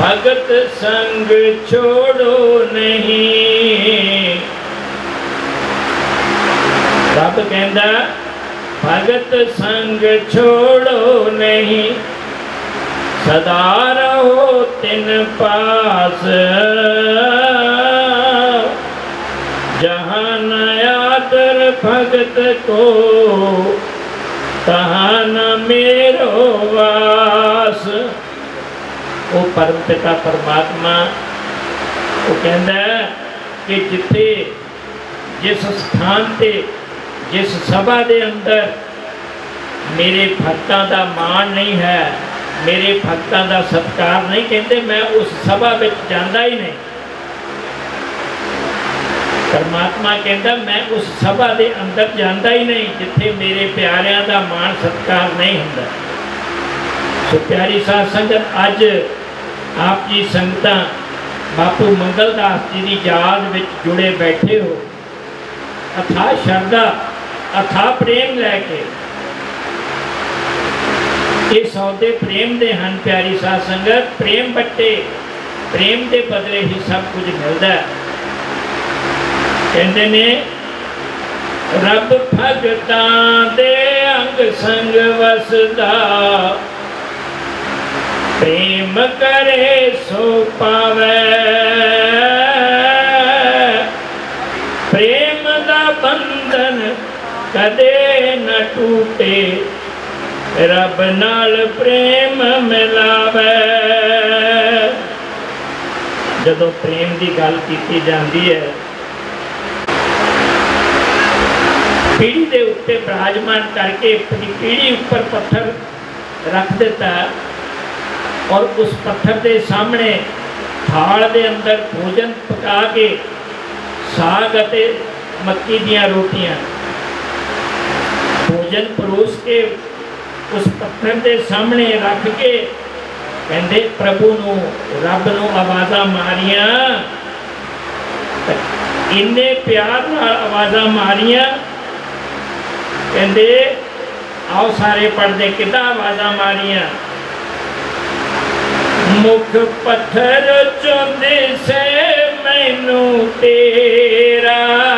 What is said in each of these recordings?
भगत संग छोड़ो नहीं। रब कहंदा भगत संग छोड़ो नहीं, सदा रहो तिन पास। जहाँ न आदर भगत को, तहाँ न मेरो वास। वो परम पिता परमात्मा वो कहंदा कि जिथे जिस स्थान ते जिस सभा दे अंदर मेरे भक्तां दा मान नहीं है, मेरे भक्तां दा सत्कार नहीं, कहते मैं उस सभा में जांदा ही नहीं। परमात्मा कहता मैं उस सभा के अंदर जाता ही नहीं जिथे मेरे प्यारियां का मान सत्कार नहीं होंदा। सो प्यारी साध संगत, अज आप जी संगतां बापू मंगलदास जी की याद में जुड़े बैठे हो, अथाह श्रद्धा अथाह प्रेम लैके। ये सौदे प्रेम दे हन प्यारी साध संगत, प्रेम बट्टे, प्रेम के बदले ही सब कुछ मिलता है। कहते ने रब भगतां दे अंग संग वसदा, प्रेम करे सो पावे। प्रेम दा बंधन कदे न टूटे, रब नाल प्रेम मिलावे। जदों प्रेम की गल की जाती है, पीढ़ी के उत्ते विराजमान करके पीढ़ी ऊपर पत्थर रख देता और उस पत्थर के सामने थाल के अंदर भोजन पका के साग अते मक्की दियां रोटियां भोजन परोस के उस पत्थर के सामने रख के कहते प्रभु नूं रब नूं आवाज़ां मारियां, इन्ने प्यार नाल आवाज़ां मारियां। कहते आओ सारे पढ़ते किदा आवाज़ां मारियां। मुख पत्थर चो दिसे मैनू तेरा,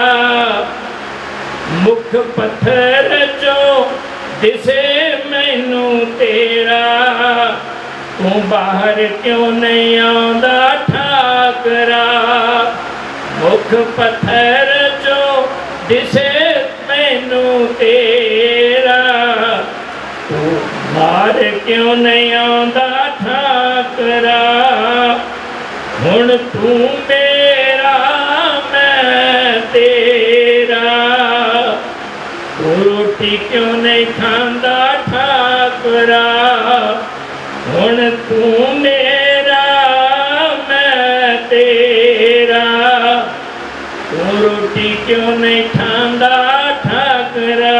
मुख पत्थर चो दिसे मैनू तेरा, तू बाहर क्यों नहीं आंदा ठाकरा। मुख पत्थर चो दिसे मैनू तेरा, तू बाहर क्यों नहीं आंदा ठाकरा। हुण तू मेरा मैं तेरा, तू रोटी क्यों नहीं खांदा ठाकरा। हुण तू मेरा मैं तेरा, तू रोटी क्यों नहीं खांदा ठाकरा।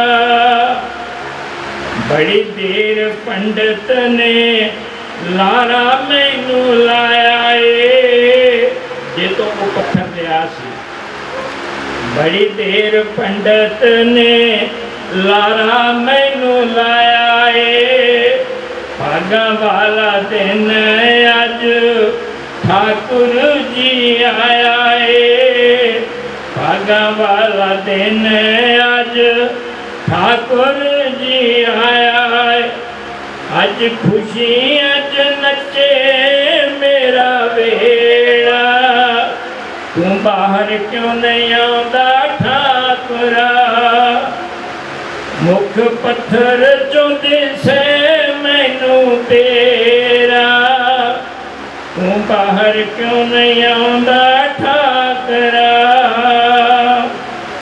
बड़ी देर पंडित ने लारा मैनू लाया ए, जे तो वो पत्थर लिया सी। बड़ी देर पंडित ने लारा मैनू लाया ए, भागा वाला दिन अज ठाकुर जी आया ए। भागा वाला दिन अज ठाकुर जी आया है। अज खुशी अज नचे मेरा वेड़ा, तू बाहर क्यों नहीं आंदा ठाकुरा। मुख पत्थर चो दिसे मैनू तेरा, तू बाहर क्यों नहीं आंदा ठाकरा।